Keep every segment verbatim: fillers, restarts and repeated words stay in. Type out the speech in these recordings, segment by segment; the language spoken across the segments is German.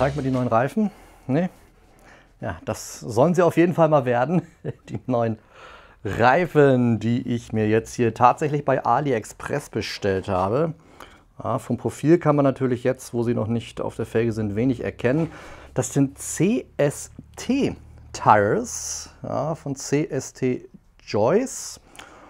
Zeig mir die neuen Reifen. Nee. Ja, das sollen sie auf jeden Fall mal werden. Die neuen Reifen, die ich mir jetzt hier tatsächlich bei AliExpress bestellt habe. Ja, vom Profil kann man natürlich jetzt, wo sie noch nicht auf der Felge sind, wenig erkennen. Das sind C S T Tires, ja, von C S T Joyce.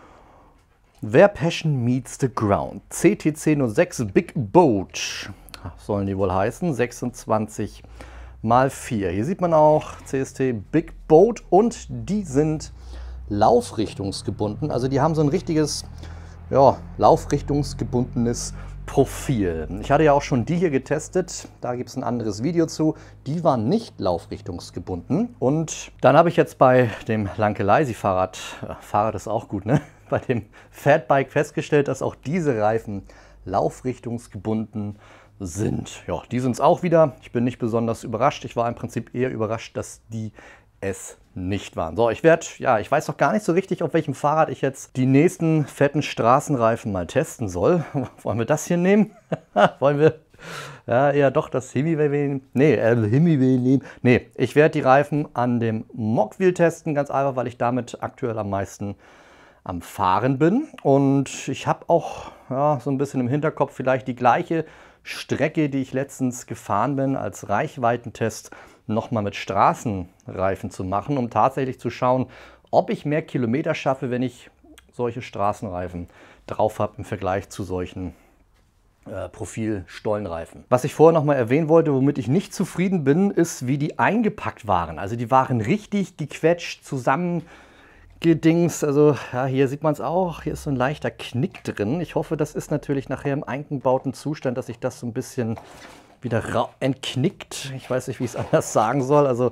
Where Passion Meets the Ground. C T C null sechs Big Boat sollen die wohl heißen. sechsundzwanzig mal vier. Hier sieht man auch C S T Big Boat und die sind laufrichtungsgebunden. Also die haben so ein richtiges, ja, laufrichtungsgebundenes Profil. Ich hatte ja auch schon die hier getestet, da gibt es ein anderes Video zu. Die waren nicht laufrichtungsgebunden. Und dann habe ich jetzt bei dem Lankeleysi-Fahrrad, äh, Fahrrad ist auch gut, ne? Bei dem Fatbike festgestellt, dass auch diese Reifen laufrichtungsgebunden sind. Ja, die sind es auch wieder. Ich bin nicht besonders überrascht. Ich war im Prinzip eher überrascht, dass die es nicht waren. So, ich werde, ja, ich weiß noch gar nicht so richtig, auf welchem Fahrrad ich jetzt die nächsten fetten Straßenreifen mal testen soll. Wollen wir das hier nehmen? Wollen wir ja eher doch das Himiway nehmen? Nee, äh, Himiway nehmen. Nee, ich werde die Reifen an dem Mogwheel testen, ganz einfach, weil ich damit aktuell am meisten am Fahren bin. Und ich habe auch ja, so ein bisschen im Hinterkopf vielleicht die gleiche Strecke, die ich letztens gefahren bin, als Reichweitentest nochmal mit Straßenreifen zu machen, um tatsächlich zu schauen, ob ich mehr Kilometer schaffe, wenn ich solche Straßenreifen drauf habe im Vergleich zu solchen äh, Profil-Stollenreifen. Was ich vorher nochmal erwähnen wollte, womit ich nicht zufrieden bin, ist, wie die eingepackt waren. Also die waren richtig gequetscht, zusammengedingst. Also ja, hier sieht man es auch, hier ist so ein leichter Knick drin. Ich hoffe, das ist natürlich nachher im eingebauten Zustand, dass ich das so ein bisschen wieder entknickt. Ich weiß nicht, wie ich es anders sagen soll. Also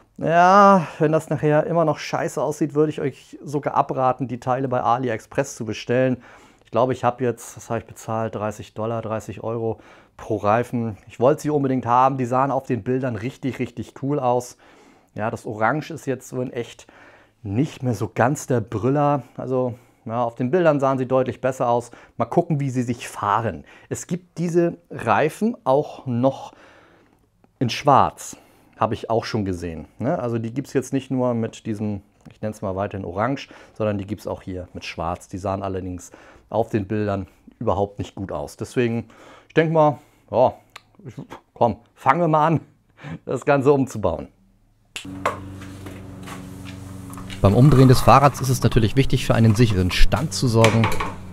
ja, wenn das nachher immer noch scheiße aussieht, würde ich euch sogar abraten, die Teile bei AliExpress zu bestellen. Ich glaube, ich habe jetzt, was habe ich bezahlt, dreißig Dollar, dreißig Euro pro Reifen. Ich wollte sie unbedingt haben. Die sahen auf den Bildern richtig, richtig cool aus. Ja, das Orange ist jetzt so in echt nicht mehr so ganz der Brüller. Also ja, auf den Bildern sahen sie deutlich besser aus. Mal gucken, wie sie sich fahren. Es gibt diese Reifen auch noch in Schwarz. Habe ich auch schon gesehen. Ne? Also die gibt es jetzt nicht nur mit diesem, ich nenne es mal weiterhin Orange, sondern die gibt es auch hier mit Schwarz. Die sahen allerdings auf den Bildern überhaupt nicht gut aus. Deswegen, ich denke mal, ja, komm, fangen wir mal an, das Ganze umzubauen. Beim Umdrehen des Fahrrads ist es natürlich wichtig, für einen sicheren Stand zu sorgen.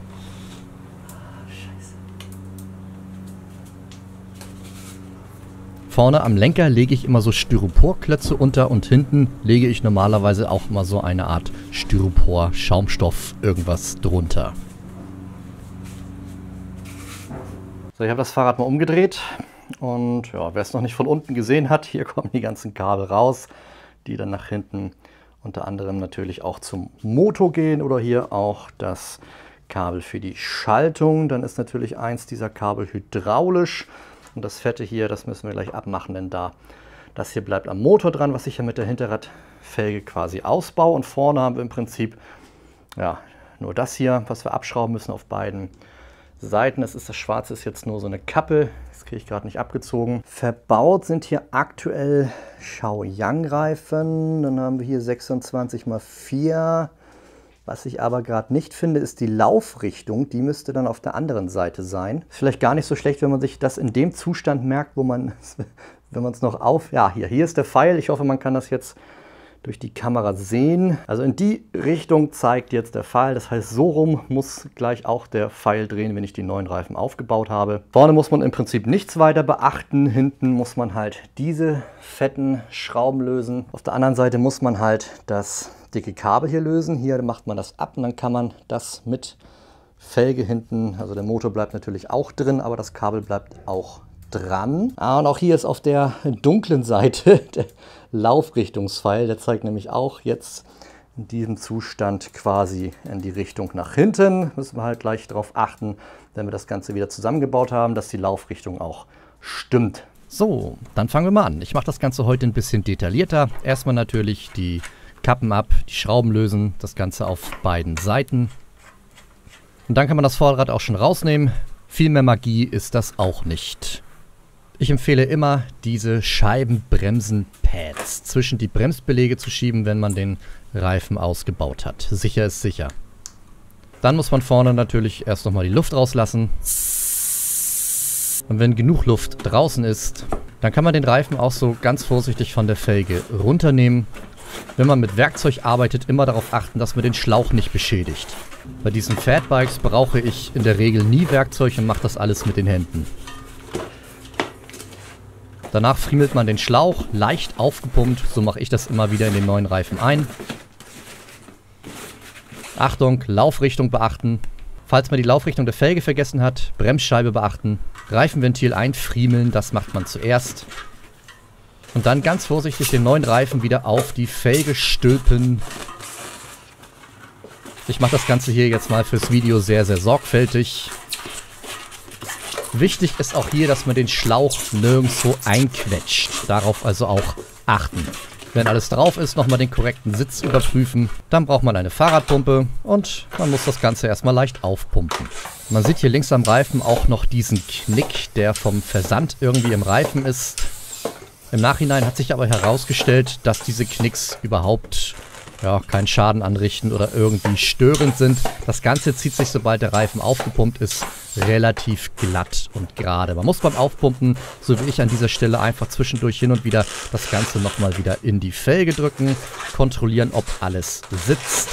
Vorne am Lenker lege ich immer so Styroporklötze unter und hinten lege ich normalerweise auch mal so eine Art Styropor, Schaumstoff, irgendwas drunter. So, ich habe das Fahrrad mal umgedreht und ja, wer es noch nicht von unten gesehen hat, hier kommen die ganzen Kabel raus, die dann nach hinten unter anderem natürlich auch zum Motor gehen oder hier auch das Kabel für die Schaltung. Dann ist natürlich eins dieser Kabel hydraulisch und das fette hier, das müssen wir gleich abmachen, denn da das hier bleibt am Motor dran, was ich ja mit der Hinterradfelge quasi ausbaue. Und vorne haben wir im Prinzip ja, nur das hier, was wir abschrauben müssen auf beiden Seiten. Das ist das Schwarze, ist jetzt nur so eine Kappe. Das kriege ich gerade nicht abgezogen. Verbaut sind hier aktuell Shaoyang-Reifen. Dann haben wir hier sechsundzwanzig mal vier. Was ich aber gerade nicht finde, ist die Laufrichtung. Die müsste dann auf der anderen Seite sein. Ist vielleicht gar nicht so schlecht, wenn man sich das in dem Zustand merkt, wo man, wenn man es noch auf... Ja, hier, hier ist der Pfeil. Ich hoffe, man kann das jetzt durch die Kamera sehen. Also in die Richtung zeigt jetzt der Pfeil. Das heißt, so rum muss gleich auch der Pfeil drehen, wenn ich die neuen Reifen aufgebaut habe. Vorne muss man im Prinzip nichts weiter beachten. Hinten muss man halt diese fetten Schrauben lösen. Auf der anderen Seite muss man halt das dicke Kabel hier lösen. Hier macht man das ab und dann kann man das mit Felge hinten, also der Motor bleibt natürlich auch drin, aber das Kabel bleibt auch dran. Ah, und auch hier ist auf der dunklen Seite der Laufrichtungspfeil. Der zeigt nämlich auch jetzt in diesem Zustand quasi in die Richtung nach hinten. Müssen wir halt gleich darauf achten, wenn wir das Ganze wieder zusammengebaut haben, dass die Laufrichtung auch stimmt. So, dann fangen wir mal an. Ich mache das Ganze heute ein bisschen detaillierter. Erstmal natürlich die Kappen ab, die Schrauben lösen, das Ganze auf beiden Seiten. Und dann kann man das Vorderrad auch schon rausnehmen. Viel mehr Magie ist das auch nicht. Ich empfehle immer, diese Scheibenbremsen-Pads zwischen die Bremsbeläge zu schieben, wenn man den Reifen ausgebaut hat. Sicher ist sicher. Dann muss man vorne natürlich erst nochmal die Luft rauslassen. Und wenn genug Luft draußen ist, dann kann man den Reifen auch so ganz vorsichtig von der Felge runternehmen. Wenn man mit Werkzeug arbeitet, immer darauf achten, dass man den Schlauch nicht beschädigt. Bei diesen Fatbikes brauche ich in der Regel nie Werkzeug und mache das alles mit den Händen. Danach friemelt man den Schlauch, leicht aufgepumpt. So mache ich das immer wieder in den neuen Reifen ein. Achtung, Laufrichtung beachten. Falls man die Laufrichtung der Felge vergessen hat, Bremsscheibe beachten. Reifenventil einfriemeln, das macht man zuerst. Und dann ganz vorsichtig den neuen Reifen wieder auf die Felge stülpen. Ich mache das Ganze hier jetzt mal fürs Video sehr, sehr sorgfältig. Wichtig ist auch hier, dass man den Schlauch nirgendwo einquetscht. Darauf also auch achten. Wenn alles drauf ist, nochmal den korrekten Sitz überprüfen. Dann braucht man eine Fahrradpumpe und man muss das Ganze erstmal leicht aufpumpen. Man sieht hier links am Reifen auch noch diesen Knick, der vom Versand irgendwie im Reifen ist. Im Nachhinein hat sich aber herausgestellt, dass diese Knicks überhaupt ja, keinen Schaden anrichten oder irgendwie störend sind. Das Ganze zieht sich, sobald der Reifen aufgepumpt ist, relativ glatt und gerade. Man muss beim Aufpumpen, so wie ich an dieser Stelle, einfach zwischendurch hin und wieder das Ganze nochmal wieder in die Felge drücken, kontrollieren, ob alles sitzt.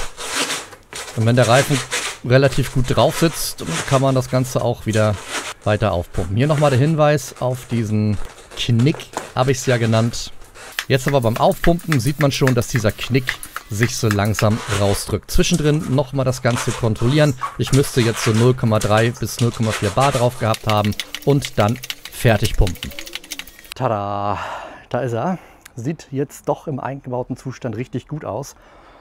Und wenn der Reifen relativ gut drauf sitzt, kann man das Ganze auch wieder weiter aufpumpen. Hier nochmal der Hinweis auf diesen Knick, habe ich es ja genannt. Jetzt aber beim Aufpumpen sieht man schon, dass dieser Knick sich so langsam rausdrückt. Zwischendrin nochmal das Ganze kontrollieren. Ich müsste jetzt so null Komma drei bis null Komma vier Bar drauf gehabt haben und dann fertig pumpen. Tada! Da ist er. Sieht jetzt doch im eingebauten Zustand richtig gut aus.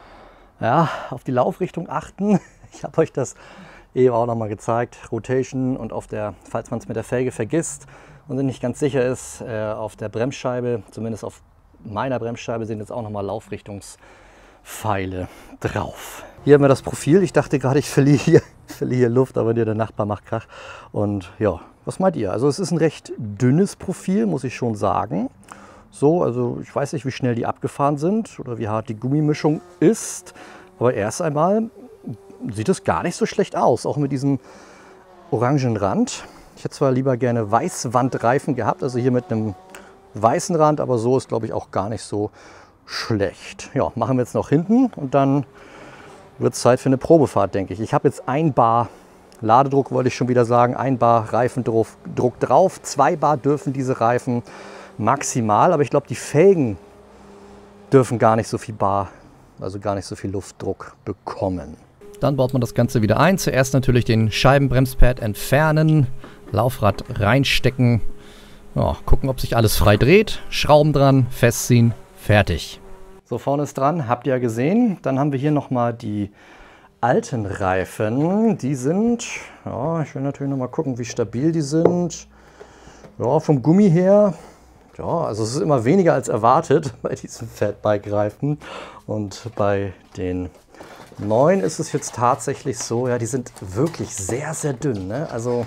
Ja, auf die Laufrichtung achten. Ich habe euch das eben auch nochmal gezeigt. Rotation und auf der, falls man es mit der Felge vergisst und sich nicht ganz sicher ist, äh, auf der Bremsscheibe, zumindest auf meiner Bremsscheibe, sind jetzt auch nochmal Laufrichtungspfeile drauf. Hier haben wir das Profil. Ich dachte gerade, ich verliere hier, verliere hier Luft, aber der Nachbar macht Krach. Und ja, was meint ihr? Also es ist ein recht dünnes Profil, muss ich schon sagen. So, also ich weiß nicht, wie schnell die abgefahren sind oder wie hart die Gummimischung ist. Aber erst einmal sieht es gar nicht so schlecht aus, auch mit diesem orangen Rand. Ich hätte zwar lieber gerne Weißwandreifen gehabt, also hier mit einem weißen Rand, aber so ist, glaube ich, auch gar nicht so schlecht. Ja, machen wir jetzt noch hinten und dann wird es Zeit für eine Probefahrt, denke ich. Ich habe jetzt ein Bar Ladedruck, wollte ich schon wieder sagen, ein Bar Reifendruck drauf. Zwei Bar dürfen diese Reifen maximal, aber ich glaube, die Felgen dürfen gar nicht so viel Bar, also gar nicht so viel Luftdruck bekommen. Dann baut man das Ganze wieder ein. Zuerst natürlich den Scheibenbremspad entfernen, Laufrad reinstecken, ja, gucken, ob sich alles frei dreht, Schrauben dran, festziehen, fertig. So, vorne ist dran, habt ihr ja gesehen. Dann haben wir hier nochmal die alten Reifen. Die sind, ja, ich will natürlich nochmal gucken, wie stabil die sind. Ja, vom Gummi her, ja, also es ist immer weniger als erwartet bei diesen Fatbike-Reifen. Und bei den neuen ist es jetzt tatsächlich so, ja, die sind wirklich sehr, sehr dünn, ne? Also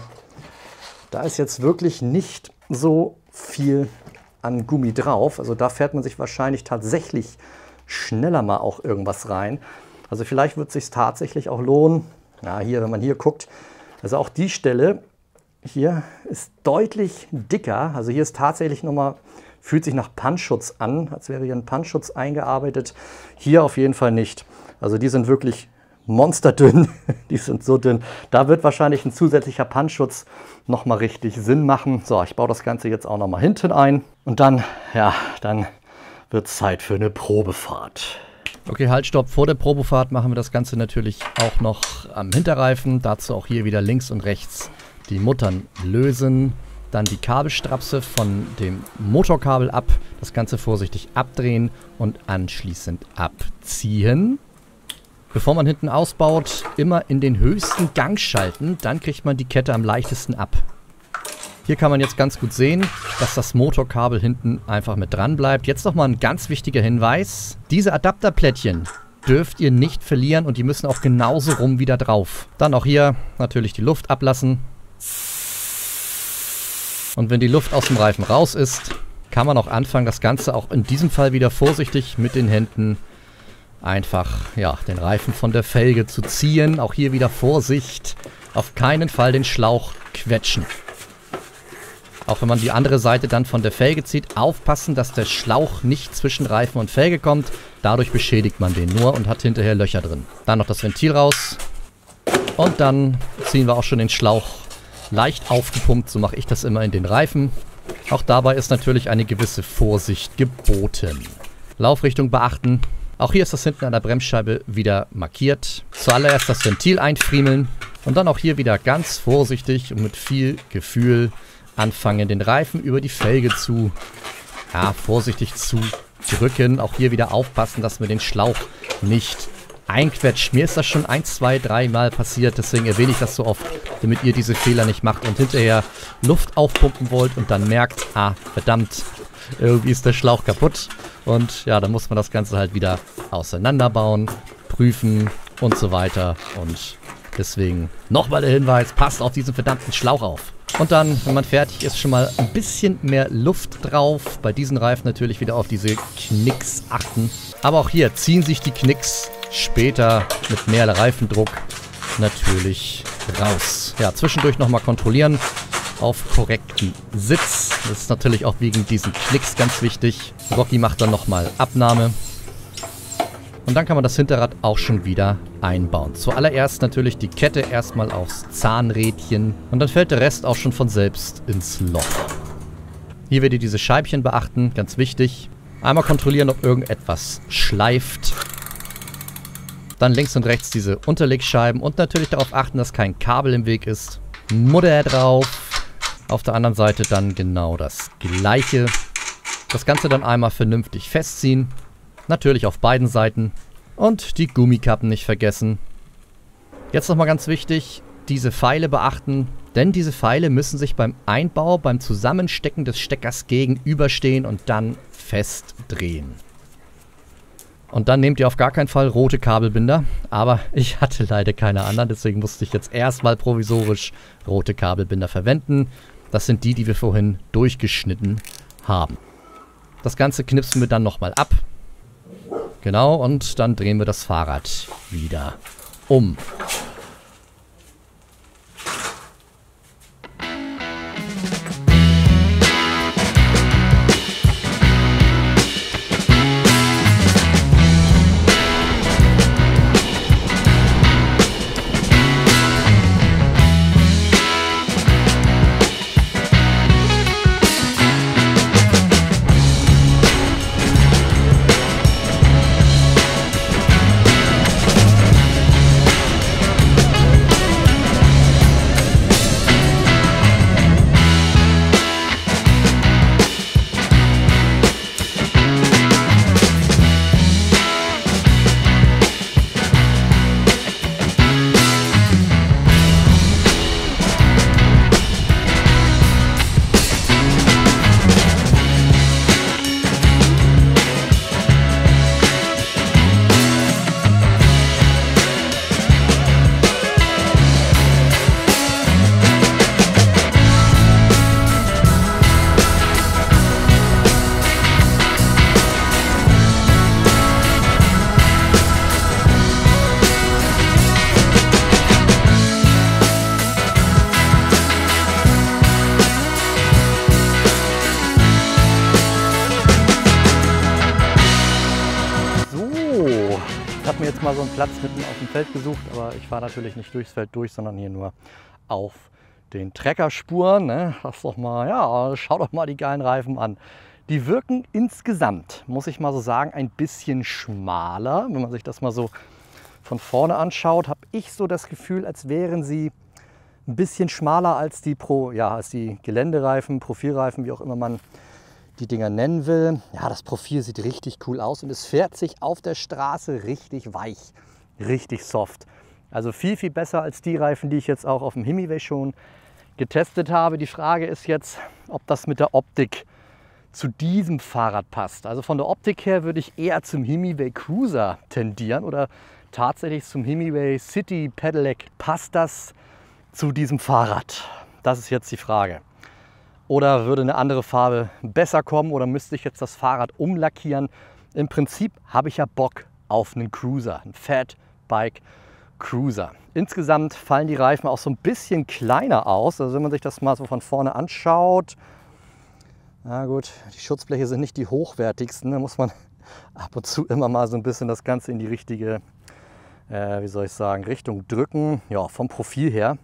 da ist jetzt wirklich nicht so viel an Gummi drauf. Also da fährt man sich wahrscheinlich tatsächlich schneller mal auch irgendwas rein. Also vielleicht wird es sich tatsächlich auch lohnen. Ja, hier, wenn man hier guckt, also auch die Stelle hier ist deutlich dicker. Also hier ist tatsächlich nochmal, fühlt sich nach Pannschutz an, als wäre hier ein Pannschutz eingearbeitet. Hier auf jeden Fall nicht. Also die sind wirklich monsterdünn. Die sind so dünn. Da wird wahrscheinlich ein zusätzlicher Pannschutz nochmal richtig Sinn machen. So, ich baue das Ganze jetzt auch nochmal hinten ein. Und dann, ja, dann wird es Zeit für eine Probefahrt. Okay, halt, stopp. Vor der Probefahrt machen wir das Ganze natürlich auch noch am Hinterreifen. Dazu auch hier wieder links und rechts die Muttern lösen. Dann die Kabelstrapse von dem Motorkabel ab. Das Ganze vorsichtig abdrehen und anschließend abziehen. Bevor man hinten ausbaut, immer in den höchsten Gang schalten. Dann kriegt man die Kette am leichtesten ab. Hier kann man jetzt ganz gut sehen, dass das Motorkabel hinten einfach mit dran bleibt. Jetzt nochmal ein ganz wichtiger Hinweis. Diese Adapterplättchen dürft ihr nicht verlieren und die müssen auch genauso rum wieder drauf. Dann auch hier natürlich die Luft ablassen. Und wenn die Luft aus dem Reifen raus ist, kann man auch anfangen, das Ganze auch in diesem Fall wieder vorsichtig mit den Händen einfach, ja, den Reifen von der Felge zu ziehen. Auch hier wieder Vorsicht, auf keinen Fall den Schlauch quetschen. Auch wenn man die andere Seite dann von der Felge zieht, aufpassen, dass der Schlauch nicht zwischen Reifen und Felge kommt. Dadurch beschädigt man den nur und hat hinterher Löcher drin. Dann noch das Ventil raus. Und dann ziehen wir auch schon den Schlauch leicht aufgepumpt. So mache ich das immer in den Reifen. Auch dabei ist natürlich eine gewisse Vorsicht geboten. Laufrichtung beachten. Auch hier ist das hinten an der Bremsscheibe wieder markiert. Zuallererst das Ventil einfriemeln. Und dann auch hier wieder ganz vorsichtig und mit viel Gefühl anfangen, den Reifen über die Felge zu, ja, vorsichtig zu drücken. Auch hier wieder aufpassen, dass man den Schlauch nicht einquetscht. Mir ist das schon ein, zwei, drei Mal passiert, deswegen erwähne ich das so oft, damit ihr diese Fehler nicht macht und hinterher Luft aufpumpen wollt und dann merkt, ah, verdammt, irgendwie ist der Schlauch kaputt. Und ja, dann muss man das Ganze halt wieder auseinanderbauen, prüfen und so weiter. Und deswegen nochmal der Hinweis, passt auf diesen verdammten Schlauch auf. Und dann, wenn man fertig ist, schon mal ein bisschen mehr Luft drauf. Bei diesen Reifen natürlich wieder auf diese Knicks achten. Aber auch hier ziehen sich die Knicks später mit mehr Reifendruck natürlich raus. Ja, zwischendurch nochmal kontrollieren auf korrekten Sitz. Das ist natürlich auch wegen diesen Knicks ganz wichtig. Rocky macht dann nochmal Abnahme. Und dann kann man das Hinterrad auch schon wieder einbauen. Zuallererst natürlich die Kette erstmal aufs Zahnrädchen. Und dann fällt der Rest auch schon von selbst ins Loch. Hier werdet ihr diese Scheibchen beachten, ganz wichtig. Einmal kontrollieren, ob irgendetwas schleift. Dann links und rechts diese Unterlegscheiben. Und natürlich darauf achten, dass kein Kabel im Weg ist. Mutter drauf. Auf der anderen Seite dann genau das Gleiche. Das Ganze dann einmal vernünftig festziehen. Natürlich auf beiden Seiten. Und die Gummikappen nicht vergessen. Jetzt nochmal ganz wichtig, diese Pfeile beachten. Denn diese Pfeile müssen sich beim Einbau, beim Zusammenstecken des Steckers gegenüberstehen und dann festdrehen. Und dann nehmt ihr auf gar keinen Fall rote Kabelbinder. Aber ich hatte leider keine anderen, deswegen musste ich jetzt erstmal provisorisch rote Kabelbinder verwenden. Das sind die, die wir vorhin durchgeschnitten haben. Das Ganze knipsen wir dann nochmal ab. Genau, und dann drehen wir das Fahrrad wieder um. Ich habe mir jetzt mal so einen Platz mitten auf dem Feld gesucht, aber ich fahre natürlich nicht durchs Feld durch, sondern hier nur auf den Treckerspuren. Ne? Lass doch mal, ja, schau doch mal die geilen Reifen an. Die wirken insgesamt, muss ich mal so sagen, ein bisschen schmaler. Wenn man sich das mal so von vorne anschaut, habe ich so das Gefühl, als wären sie ein bisschen schmaler als die, Pro, ja, als die Geländereifen, Profilreifen, wie auch immer man die Dinger nennen will. Ja, das Profil sieht richtig cool aus und es fährt sich auf der Straße richtig weich, richtig soft. Also viel, viel besser als die Reifen, die ich jetzt auch auf dem Himiway schon getestet habe. Die Frage ist jetzt, ob das mit der Optik zu diesem Fahrrad passt. Also von der Optik her würde ich eher zum Himiway Cruiser tendieren oder tatsächlich zum Himiway City Pedelec. Passt das zu diesem Fahrrad? Das ist jetzt die Frage. Oder würde eine andere Farbe besser kommen oder müsste ich jetzt das Fahrrad umlackieren? Im Prinzip habe ich ja Bock auf einen Cruiser, einen Fatbike Cruiser. Insgesamt fallen die Reifen auch so ein bisschen kleiner aus. Also wenn man sich das mal so von vorne anschaut, na gut, die Schutzbleche sind nicht die hochwertigsten. Da muss man ab und zu immer mal so ein bisschen das Ganze in die richtige, äh, wie soll ich sagen, Richtung drücken. Ja, vom Profil her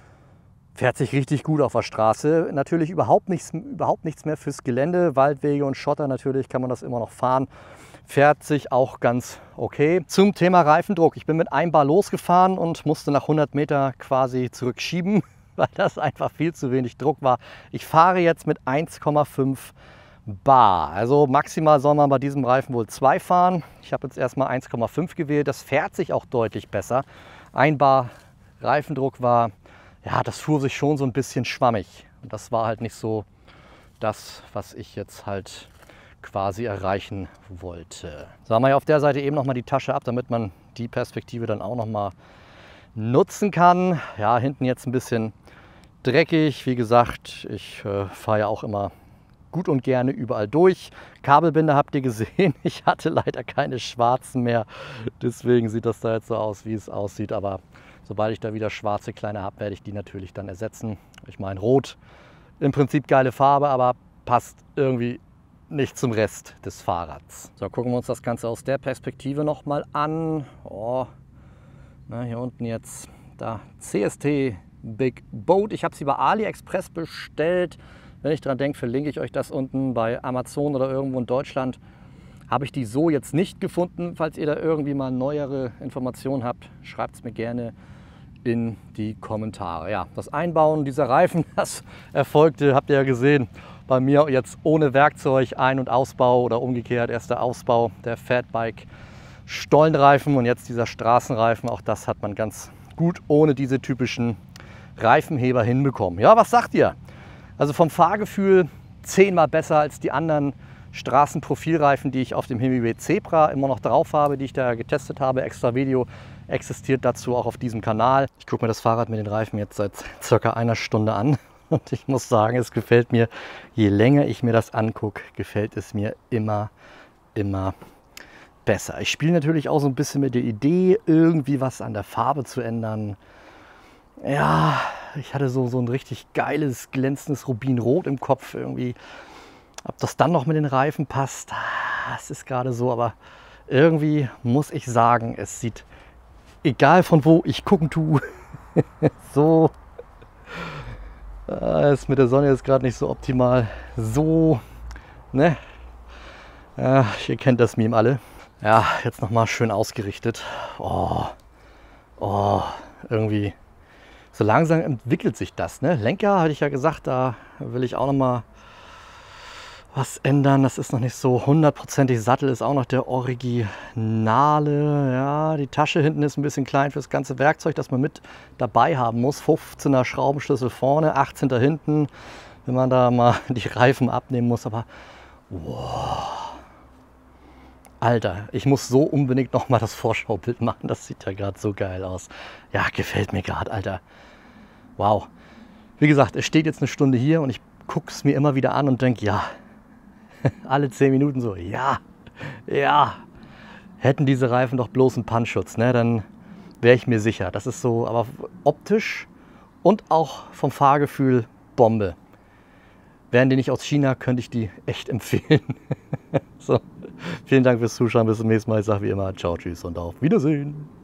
fährt sich richtig gut auf der Straße. Natürlich überhaupt nichts, überhaupt nichts mehr fürs Gelände. Waldwege und Schotter natürlich kann man das immer noch fahren. Fährt sich auch ganz okay. Zum Thema Reifendruck. Ich bin mit einem Bar losgefahren und musste nach hundert Meter quasi zurückschieben, weil das einfach viel zu wenig Druck war. Ich fahre jetzt mit eins Komma fünf Bar. Also maximal soll man bei diesem Reifen wohl zwei fahren. Ich habe jetzt erstmal eins Komma fünf gewählt. Das fährt sich auch deutlich besser. Ein Bar Reifendruck war, ja, das fuhr sich schon so ein bisschen schwammig. Und das war halt nicht so das, was ich jetzt halt quasi erreichen wollte. So, haben wir ja auf der Seite eben noch mal die Tasche ab, damit man die Perspektive dann auch noch mal nutzen kann. Ja, hinten jetzt ein bisschen dreckig. Wie gesagt, ich äh, fahre ja auch immer gut und gerne überall durch. Kabelbinder habt ihr gesehen. Ich hatte leider keine schwarzen mehr. Deswegen sieht das da jetzt so aus, wie es aussieht. Aber sobald ich da wieder schwarze kleine habe, werde ich die natürlich dann ersetzen. Ich meine, rot, im Prinzip geile Farbe, aber passt irgendwie nicht zum Rest des Fahrrads. So, gucken wir uns das Ganze aus der Perspektive noch mal an. Oh, na, hier unten jetzt da C S T Big Boat. Ich habe sie bei AliExpress bestellt. Wenn ich dran denke, verlinke ich euch das unten bei Amazon oder irgendwo in Deutschland. Habe ich die so jetzt nicht gefunden. Falls ihr da irgendwie mal neuere Informationen habt, schreibt es mir gerne in die Kommentare. Ja, das Einbauen dieser Reifen, das erfolgte, habt ihr ja gesehen, bei mir jetzt ohne Werkzeug, Ein- und Ausbau oder umgekehrt, erst der Ausbau der Fatbike Stollenreifen und jetzt dieser Straßenreifen. Auch das hat man ganz gut ohne diese typischen Reifenheber hinbekommen. Ja, was sagt ihr? Also vom Fahrgefühl zehnmal besser als die anderen Straßenprofilreifen, die ich auf dem Hemiway Zebra immer noch drauf habe, die ich da getestet habe. Extra Video existiert dazu auch auf diesem Kanal. Ich gucke mir das Fahrrad mit den Reifen jetzt seit circa einer Stunde an und ich muss sagen, es gefällt mir, je länger ich mir das angucke, gefällt es mir immer, immer besser. Ich spiele natürlich auch so ein bisschen mit der Idee, irgendwie was an der Farbe zu ändern. Ja, ich hatte so, so ein richtig geiles, glänzendes Rubinrot im Kopf irgendwie. Ob das dann noch mit den Reifen passt, das ist gerade so, aber irgendwie muss ich sagen, es sieht, egal von wo ich gucken tue, so, äh, ist mit der Sonne jetzt gerade nicht so optimal, so, ne, ja, ihr kennt das Meme alle. Ja, jetzt nochmal schön ausgerichtet, oh, oh, irgendwie, so langsam entwickelt sich das, ne, Lenker, hatte ich ja gesagt, da will ich auch nochmal was ändern. Das ist noch nicht so hundertprozentig. Sattel ist auch noch der Originale. Ja, die Tasche hinten ist ein bisschen klein für das ganze Werkzeug, das man mit dabei haben muss. fünfzehner Schraubenschlüssel vorne, achtzehnter hinten, wenn man da mal die Reifen abnehmen muss. Aber wow, Alter, ich muss so unbedingt noch mal das Vorschaubild machen. Das sieht ja gerade so geil aus. Ja, gefällt mir gerade, Alter. Wow. Wie gesagt, es steht jetzt eine Stunde hier und ich gucke es mir immer wieder an und denke, ja, alle zehn Minuten so, ja, ja, hätten diese Reifen doch bloß einen Pannschutz, ne, dann wäre ich mir sicher. Das ist so, aber optisch und auch vom Fahrgefühl Bombe. Wären die nicht aus China, könnte ich die echt empfehlen. So, vielen Dank fürs Zuschauen, bis zum nächsten Mal. Ich sage wie immer, ciao, tschüss und auf Wiedersehen.